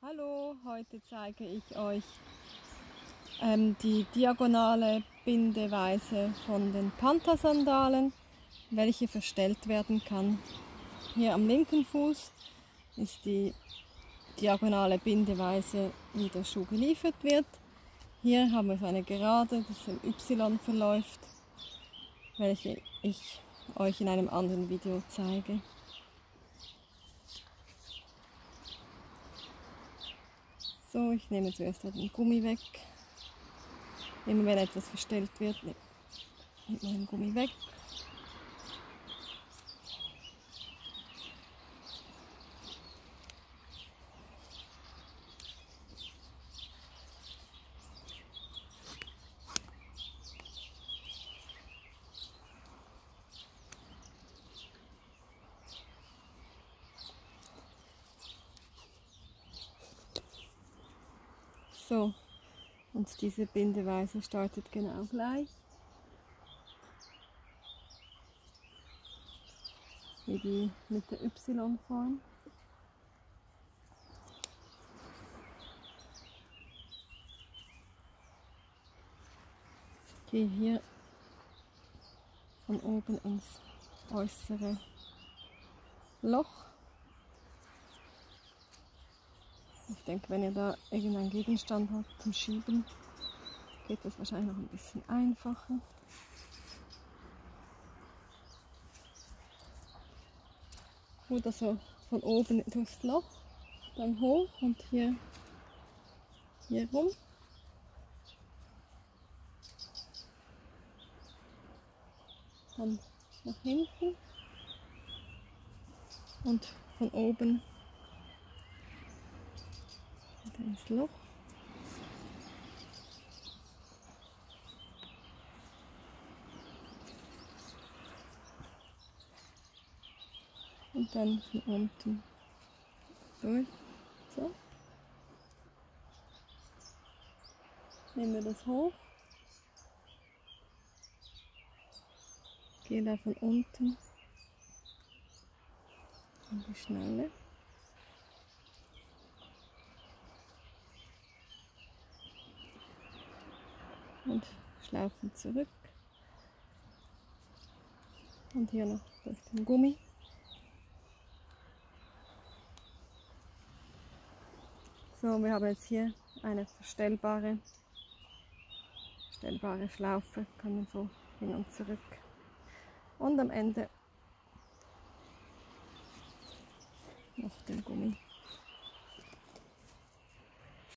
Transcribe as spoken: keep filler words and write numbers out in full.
Hallo, heute zeige ich euch ähm, die diagonale Bindeweise von den Panther-Sandalen, welche verstellt werden kann. Hier am linken Fuß ist die diagonale Bindeweise, wie der Schuh geliefert wird. Hier haben wir eine Gerade, das im Y verläuft, welche ich euch in einem anderen Video zeige. So, ich nehme zuerst den Gummi weg. Immer wenn etwas verstellt wird, nimmt man den Gummi weg. So, und diese Bindeweise startet genau gleich wie die mit der Y-Form. Ich gehe hier von oben ins äußere Loch. Ich denke, wenn ihr da irgendeinen Gegenstand habt zum Schieben, geht das wahrscheinlich noch ein bisschen einfacher. Gut, also von oben durchs Loch, dann hoch und hier, hier rum. Dann nach hinten und von oben wieder ins Loch. Und dann von unten durch. So. Nehmen wir das hoch. Gehe da von unten in die Schnalle. Und schlaufen zurück. Und hier noch durch den Gummi. So, wir haben jetzt hier eine verstellbare, verstellbare Schlaufe, kann man so hin und zurück. Und am Ende noch den Gummi.